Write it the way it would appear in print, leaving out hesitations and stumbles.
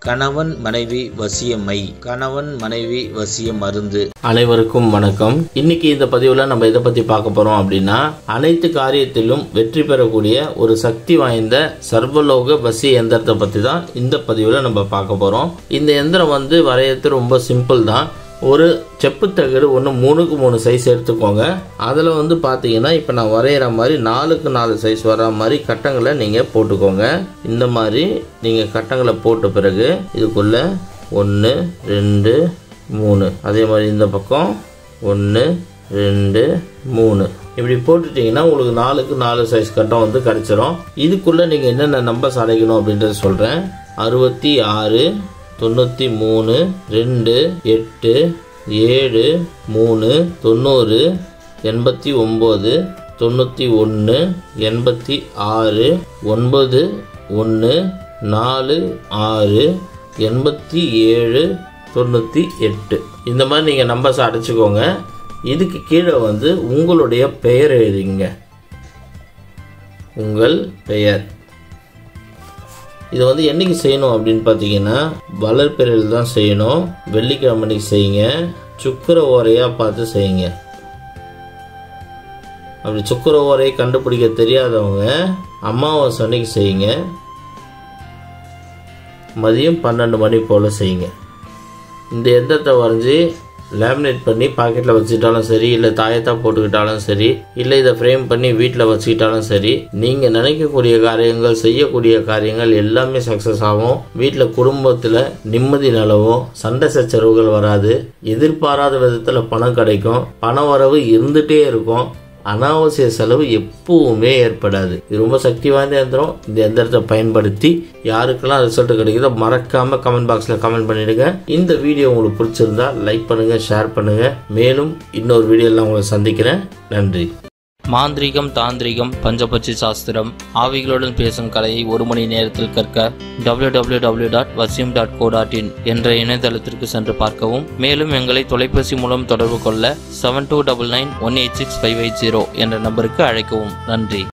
கணவன் மனைவி வசியமை, கணவன் மனைவி வசிய மருந்து. அனைவருக்கும் வணக்கம். இன்னைக்கு இந்த பதிவுல நம்ம எதை பத்தி பார்க்க போறோம் அப்படின்னா, அனைத்து காரியத்திலும் வெற்றி பெறக்கூடிய ஒரு சக்தி வாய்ந்த சர்வலோக வசிய எந்திரத்தை பத்தி தான் இந்த பதிவுல நம்ம பார்க்க போறோம். இந்த எந்திரம் வரையறது ரொம்ப சிம்பிள் தான். ஒரு செப்பு தகடு ஒன்று 3க்கு 3 சைஸ் எடுத்துக்கோங்க. அதில் பார்த்தீங்கன்னா இப்போ நான் வரைகிற மாதிரி 4க்கு 4 சைஸ் வர மாதிரி கட்டங்களை நீங்கள் போட்டுக்கோங்க. இந்த மாதிரி நீங்கள் கட்டங்களை போட்ட பிறகு இதுக்குள்ளே 1 2 3, அதே மாதிரி இந்த பக்கம் 1 2 3 இப்படி போட்டுட்டிங்கன்னா உங்களுக்கு 4க்கு 4 சைஸ் கட்டம் கிடச்சிரும். இதுக்குள்ளே நீங்கள் என்னென்ன நம்பர்ஸ் அடைக்கணும் அப்படின்றத சொல்கிறேன். 66 93 2 8 7 3 90 89 91 86 9 1 4 6 87 98 இந்த மாதிரி நீங்கள் நம்பர்ஸ் அடைச்சிக்கோங்க. இதுக்கு கீழே உங்களுடைய பெயர் எழுதிங்க. உங்கள் பெயர். இது என்னைக்கு செய்யணும் அப்படின்னு பார்த்தீங்கன்னா, வளர்பிறையில் தான் செய்யணும். வெள்ளிக்கிழமை செய்யுங்க. சுக்கிர ஓரையாக பார்த்து செய்யுங்க. அப்படி சுக்கிர ஓரையை கண்டுபிடிக்க தெரியாதவங்க அமாவாசை அன்னைக்கு செய்யுங்க. மதியம் 12 மணி போல் செய்யுங்க. இந்த எந்திரத்தை வரைஞ்சி லேமினேட் பண்ணி பாக்கெட்டில் வச்சுக்கிட்டாலும் சரி, இல்லை தாயத்தாக போட்டுக்கிட்டாலும் சரி, இல்லை இதை ஃப்ரேம் பண்ணி வீட்டில் வச்சுக்கிட்டாலும் சரி, நீங்கள் நினைக்கக்கூடிய காரியங்கள், செய்யக்கூடிய காரியங்கள் எல்லாமே சக்ஸஸ் ஆகும். வீட்டில் குடும்பத்தில் நிம்மதி நிலவும், சண்டை சச்சரவுகள் வராது, எதிர்பாராத விதத்தில் பணம் கிடைக்கும், பண வரவு இருந்துகிட்டே இருக்கும், அனாவசிய செலவு எப்பவுமே ஏற்படாது. இது ரொம்ப சக்தி வாய்ந்த எந்திரம். இந்த எந்திரத்தை பயன்படுத்தி யாருக்கெல்லாம் ரிசல்ட் கிடைக்குதோ மறக்காம கமெண்ட் பாக்ஸ்ல கமெண்ட் பண்ணிடுங்க. இந்த வீடியோ உங்களுக்கு பிடிச்சிருந்தா லைக் பண்ணுங்க, ஷேர் பண்ணுங்க. மேலும் இன்னொரு வீடியோல உங்களை சந்திக்கிறேன். நன்றி. மாந்திரிகம், தாந்திரிகம், பஞ்சபட்சி சாஸ்திரம், ஆவிகளுடன் பேசும் கலையை 1 மணி நேரத்தில் கற்க www.vasiyam.co.in என்ற இணையதளத்திற்கு சென்று பார்க்கவும். மேலும் எங்களை தொலைபேசி மூலம் தொடர்பு கொள்ள 7299186580 என்ற நம்பருக்கு அழைக்கவும். நன்றி.